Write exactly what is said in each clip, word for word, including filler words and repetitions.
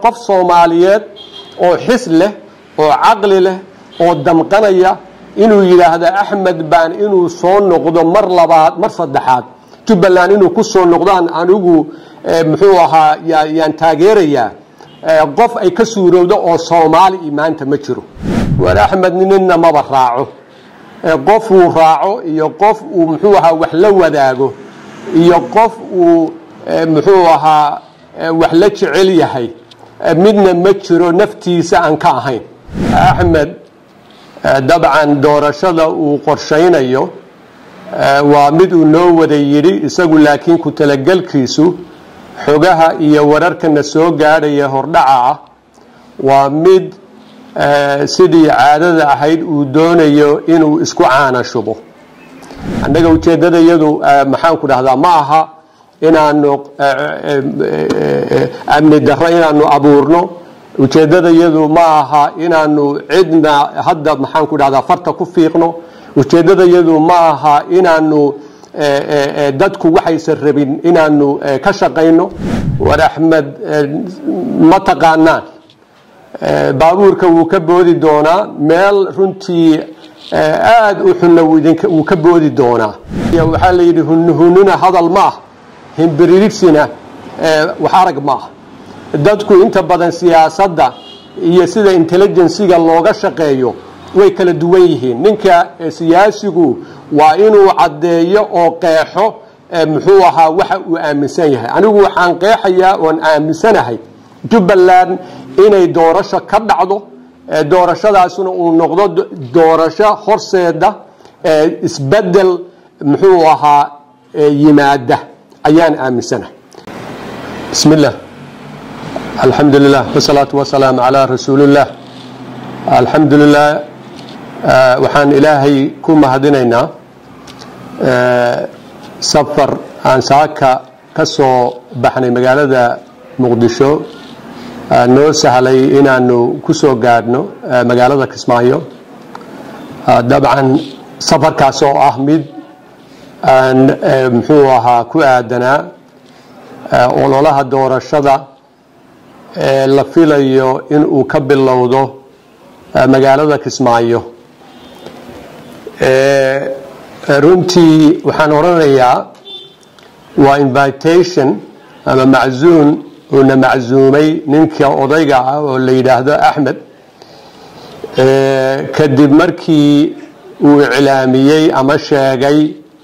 qof Soomaaliyeed oo xis leh oo aqli leh oo damqanaya inuu yiraahdo Axmed baan inuu soo noqdo mar labaad mar saddexaad Jubbaland inuu ku soo noqdaan anigu muxuu ahaa yaan taageerayaa qof ay ka suurowdo oo Soomaali iimaanta ma jiro war Axmed ninna ma baraaco qof uu raaco iyo qof uu muxuu ahaa wax la wadaago iyo qof uu muxuu ahaa wax la jecel yahay midna ma jiro naftiisa aan ka ahayn Axmed dabcan doorashada uu qorsheynayo waa mid uu noo wada yiri isagu laakiin ku talagalkiisu xogaha iyo wararkana soo gaadhaya hordhaca waa mid sidii caadada ahayd uu doonayo inuu isku caana shubo annaga ujeedadayadu maxaan ku dhahdaa ma aha inaanu amni darro inaanu abuurno ujeedadayadu ma aha inaanu cidna hadda maxaan ku dhahdaa farta ku fiiqno ujeedadayadu ma aha inaanu dadku waxaysan rabin inaanu ka shaqeyno war Axmed ma taqaanaan baabuurka wuu ka boodi doonaa meel runtii aad u xunna wuu ka boodi doonaa waxaa la yidhi hunhunina hadal ma ah himbiriirsina wax arag ma ah dadku inta badan siyaasadda iyo sida intelligence-ga looga shaqeeyo way kala duwan yihiin ninka siyaasigu waa inuu cadeeyo oo qeexo muxuu ahaa waxa uu aaminsan yahay anigu waxaan qeexayaa oo aaminsanahay Jubbaland inay doorasho ka dhacdo doorashadaasuna uu noqdo doorasho horseeda isbedel muxuu ahaa yimaada ayaan aaminsanahay bismillah alhamdulillah wassalatu wassalamu ala rasulillah alhamdulillah waxaan ilaahay ku mahadinaynaa safar aan saaka ka soo baxnay magaalada Muqdisho noo sahlay inaanu ku soo gaadhno magaalada Kismaayo dabcan safarkaas oo ah mid aan muxuu ahaa ku aadanaa ololaha doorashada la filayo in uu ka bilowdo magaalada Kismaayo runtii waxaan oranayaa waa invitation ama maczuun oo na maczuumay ninka odayga ah oo la yiraahdo Axmed kadib markii uu iclaamiyay ama sheegay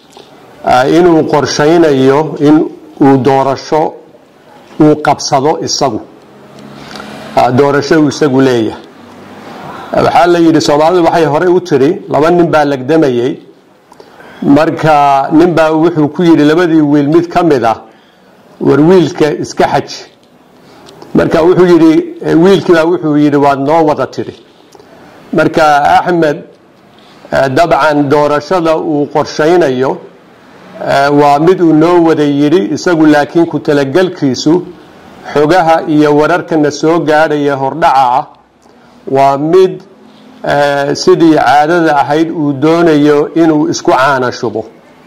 inuu qorsheynayo in uu doorasho uu qabsado isagu doorasho isagu leeyahay waxaa la yiri Soomaalidu waxay hore u tiri laba nin baa lagdamayay marka nin baa wuxuu ku yiri labadii wiil mid kamid ah war wiilka iska xaj marka wuxuu yiri wiilkii baa wuxuu yiri waad noo wada tiri marka Axmed dabcan doorashada uu qorsheynayo waa mid uu noo wada yiri isagu laakiin ku talagalkiisu xogaha iyo wararkana soo gaadhaya hordhaca waa mid sidii caadada ahayd uu doonayo inuu isku caana shubo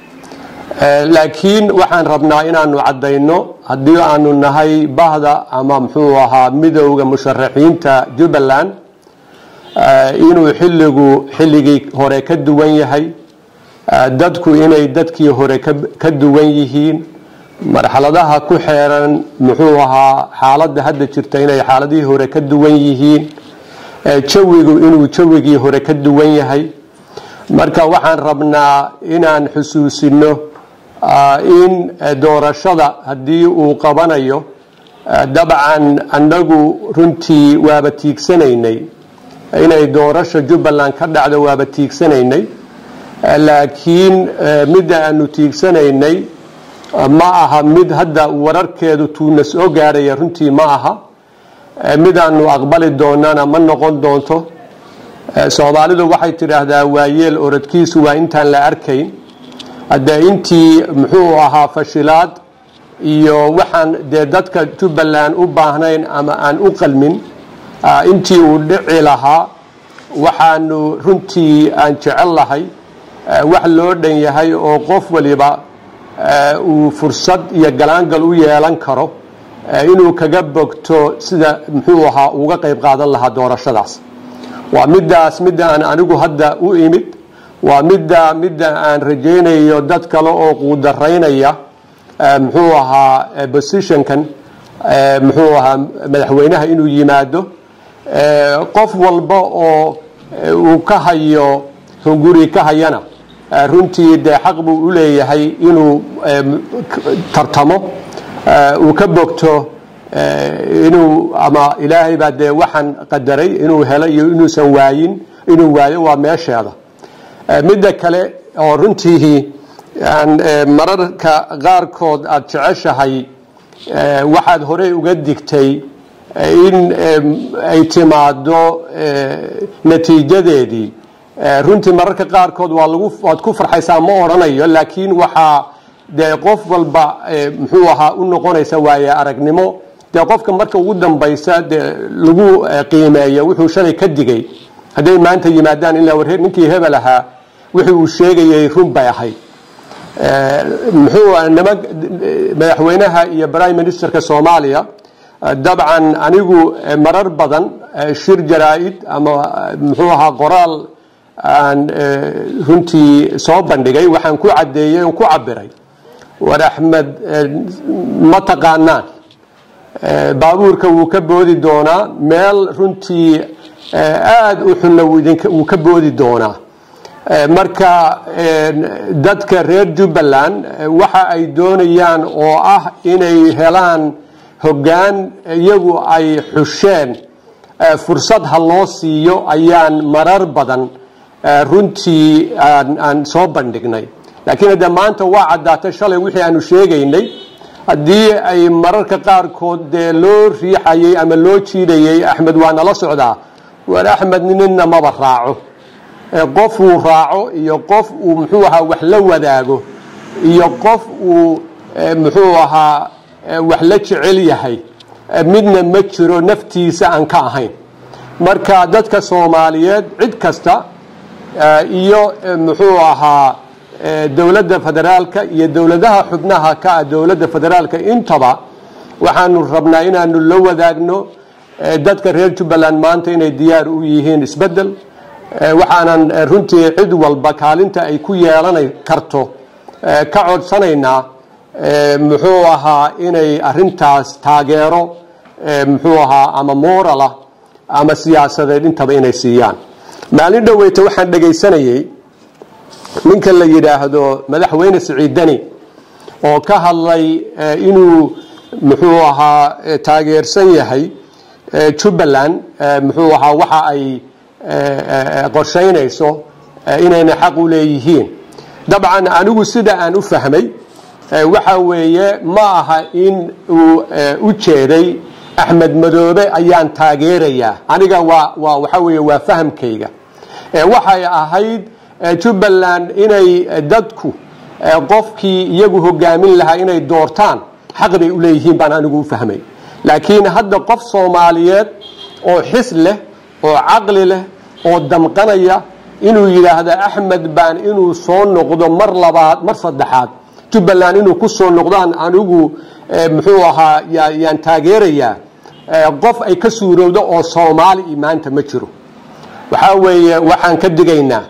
laakiin waxaan rabnaa inaanu cadeyno hadii aanu nahay bahda ama muxuu ahaa midowga musharaxiinta Jubbaland inuu xilligu xilligii hore ka duwan yahay dadku inay dadkii hore ka duwan yihiin marxaladaha ku xeeran muxuu ahaa xaaladda hadda jirta inay xaaladii hore ka duwan yihiin jawigu inuu jawigii hore ka duwan yahay marka waxaan rabnaa inaan xusuusino in doorashada hadii uu qabanayo dabcan annagu runtii waaba tiigsanaynay inay doorasho Jubbaland ka dhacdo waaba tiigsanaynay laakiin mid aanu tiigsanaynay ma aha mid hadda wararkeedu tuuna soo gaaraya runtii ma aha mid aanu aqbali doonana ma noqon doonto Soomaalidu waxay tiraahdaa waayeel orodkiisu waa intaan la arkayn hadda intii muxuu ahaa fashilaad iyo waxaan de dadka Jubbaland u baahnayn ama aan u qalmin intii uu dhici lahaa waxaanu runtii aan jecel lahay wax loo dhan yahay oo qof waliba uu fursad iyo galaangal u yeelan karo inuu kaga bogto sida muxuu ahaa uga qayb qaadan lahaa doorashadaas waa midaas midda aan anigu hadda u imid waa midda midda aan rajaynayo dad kale oo quudaraynaya muxuu ahaa positionkan muxuu ahaa madaxweynaha inuu yimaado qof walba oo uu ka hayo hunguri ka hayana runtii dee xaq buu u leeyahay inuu tartamo uu ka bogto inuu ama ilaahay baa dee waxaan qadaray inuu helo iyo inuusan waayin inuu waayo waa meesheeda midda kale oo runtii aan mararka qaarkood aad jeceshahay waxaad horey uga digtay in ay timaado natiijadeedii runtii mararka qaarkood waa lagu waad ku farxaysaa ma oranayo laakiin waxaa dee qof walba muxuu ahaa u noqonaysa waaye aragnimo dee qofka marka ugu dambaysa dee lagu qiimeeyo wuxuu shalay ka digay hadday maanta yimaadaan ilaa war ninkii hebel ahaa wixii uu sheegayay run bay ahayd muxuu nima madaxweynaha iyo prime ministerka Soomaaliya dabcan anigu marar badan shir jaraa'id ama muxuu ahaa qoraal aan runtii soo bandhigay waxaan ku cadeeyay oo ku cabiray war Axmed ma taqaanaan baabuurka wuu ka boodi doonaa meel runtii aad u xun wuu ka boodi doonaa marka dadka reer Jubbaland waxa ay doonayaan oo ah inay helaan hoggaan iyagu ay xusheen fursad ha loo siiyo ayaan marar badan runtii aan soo bandhignay laakiin hadda maanta waa cadaatay shalay wixii aanu sheegaynay haddii ay mararka qaarkood dee loo riixayay ama loo jiidayay Axmed waa nala socdaa war Axmed ninna maba raaco qof uu raaco iyo qof uu muxuu ahaa wax la wadaago iyo qof uu muxuu ahaa wax la jecel yahay midna ma jiro naftiisa aan ka ahayn marka dadka Soomaaliyeed cid kasta iyo muxuu ahaa dawladda federaalka iyo dawladaha xubnaha ka dawladda federaalka intaba waxaanu rabnaa inaanu la wadaagno dadka reer Jubbaland maanta inay diyaar u yihiin isbedel waxaanan runtii cid walba kaalinta ay ku yeelanay karto ka codsanaynaa muxuu ahaa inay arintaas taageero muxuu ahaa ama moral ama siyaasadeed intaba inay siiyaan maalin dhaweeyta waxaan dhageysanayay ninka la yiraahdo madaxweyne Siciid Dani oo ka hadlay inuu muxuu ahaa taageersan yahay Jubbaland muxuu ahaa waxa ay qorsheynayso inayna xaq u leeyihiin dabcan anigu sida aan u fahmay waxa weeye ma aha in uu u jeeday Axmed Madoobe ayaan taageerayaa aniga waa waxa weeye waa fahamkayga waxay ahayd Jubbaland inay dadku qofkii iyagu hogaamin lahaa inay doortaan xaq bay u leeyihiin baan anigu u fahmay laakiin hadda qof Soomaaliyeed oo xis leh oo aqli leh oo damqanaya inuu yiraahdo Axmed baan inuu soo noqdo mar labaad mar saddexaad Jubbaland inuu ku soo noqdaan anigu muxuu ahaa yaan taageerayaa qof ay ka suurowdo oo Soomaali maanta ma jiro waxa weeye waxaan ka digaynaa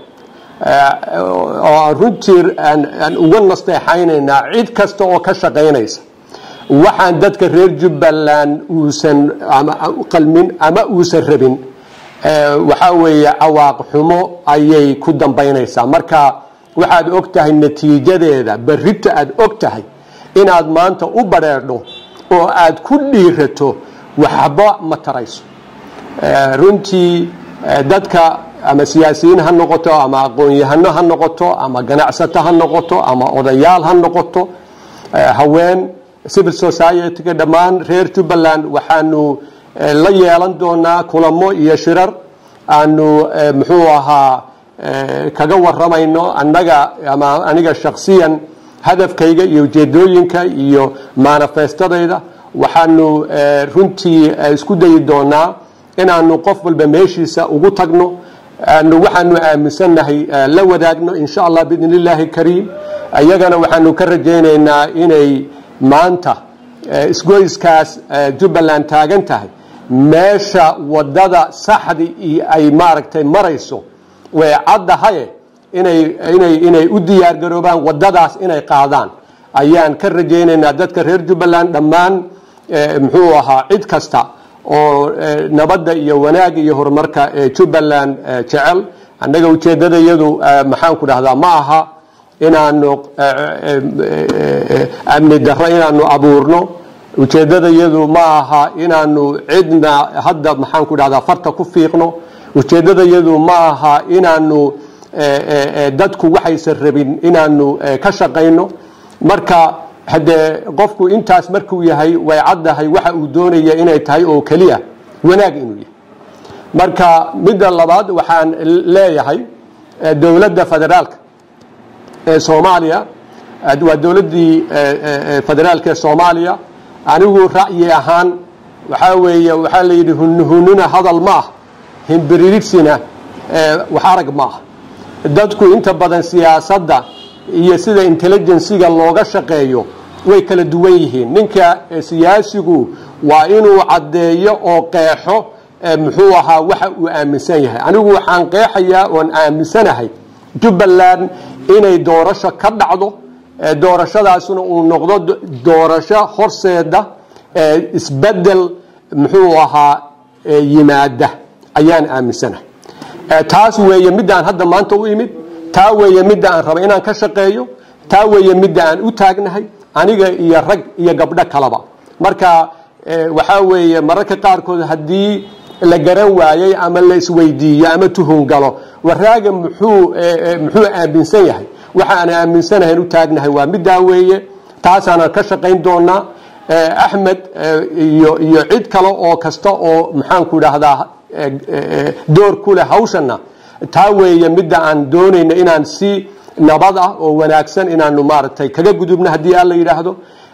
oo runtii aan uga nasteexaynaynaa cid kasta oo ka shaqeynaysa waxaan dadka reer Jubbaland uusan ama qalmin ama uusan rabin waxa weeye awaaq xumo ayay ku dambaynaysaa marka waxaad ogtahay natiijadeeda barrita aad ogtahay inaad maanta u bareerdo oo aad ku dhiirato waxba ma tarayso runtii dadka ama siyaasiyiin ha noqoto ama aqoon-yahano ha noqoto ama ganacsato ha noqoto ama odayaal ha noqoto haween civil society ka dhamaan reer Jubbaland waxaanu la yeelan doonaa kulamo iyo shirar aanu muxuu ahaa kaga waramayno annaga ama aniga shakhsiyan hadafkayga iyo ujeedooyinka iyo manifestadayda waxaanu runtii isku dayi doonaa inaanu qof walba meeshiisa ugu tagno aanu waxaanu aaminsanahay la wadaagno insha Allah biidhnillaahi kariim ayagana waxaanu ka rajaynaynaa inay maanta isgoyskaas Jubbaland taagan tahay meesha wadada saxdi ay maaragtay marayso way caddahay inay inay inay u diyaar garoobaan wadadaas inay qaadaan ayaan ka rajaynaynaa dadka reer Jubbaland dhammaan muxuu ahaa cid kasta oo nabadda iyo wanaag iyo horumarka Jubbaland jecel annaga ujeedadayadu maxaan ku dhahdaa ma aha inaanu amni darro inaanu abuurno ujeedadayadu ma aha inaanu cidna hadda maxaan ku dhahdaa farta ku fiiqno ujeedadayadu ma aha inaanu dadku waxaysan rabin inaanu ka shaqayno marka hadee qofku intaas markuu yahay way caddahay waxa uu doonaya inay tahay oo kaliya wanaag inuu yahay marka midda labaad waxaan leeyahay dawladda federaalka ee Soomaaliya waa dawladdii federaalka ee Soomaaliya anigu ra'yi ahaan waxa weeye waxa la yidhi hununa hadal ma himbiriirsina wax arag ma dadku inta badan siyaasadda iyo sida intelligence-ga looga shaqeeyo way kala duwan yihiin ninka siyaasigu waa inuu cadeeyo oo qeexo muxuu ahaa waxa uu aaminsan yahay anigu waxaan qeexayaa oo aaminsanahay Jubbaland inay doorasho ka dhacdo doorashadaasuna uu noqdo doorasho horseeda isbedel muxuu ahaa yimaada ayaan aaminsanahay taas weeye midaan hadda maanta u imid taa weeye midaan raba inaan ka shaqeeyo taa weeye midaan u taagnahay aniga iyo rag iyo gabdho kalaba marka waxa weeye mararka qaarkood hadii la garan waayay ama la isweydiiyo ama tuhun galo waraaga muxuu muxuu aaminsan yahay waxaan aaminsanahay u taagnahay waa midaan weeye taasana ka shaqeyn doonaa Ahmed iyo iyo cid kale oo kasta oo maxaan ku dhahdaa door ku leh hawshana taa weeye midda aan doonayna inaan si nabad ah oo wanaagsan inaanu maartay kaga gudubna hadii aan la yiraahdo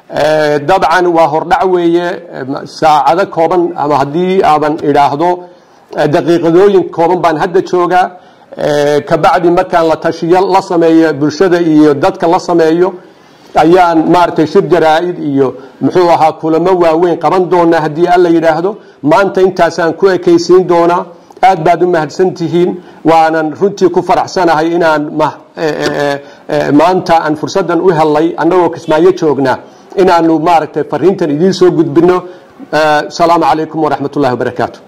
dabcan waa hordhac weeye saacado kooban ama hadii aaban iraahdo daqiiqadooyin kooban baan hadda joogaa ka bacdi markaan la tashiyo la sameeyo bulshada iyo dadka la sameeyo ayaan maartay shir jaraa'id iyo muxuu ahaa kulamo waaweyn qaban doona hadii aan la yiraahdo maanta intaasaan ku ekaysiin doona aad baad u mahadsantihiin waanan runtii ku faraxsanahay inaan maanta aan fursadan u helay anagoo Kismaayo joogna inaanu maartay fariintan idin soo gudbino salaamu calaykum wa rahmatullahi wa barakaatuh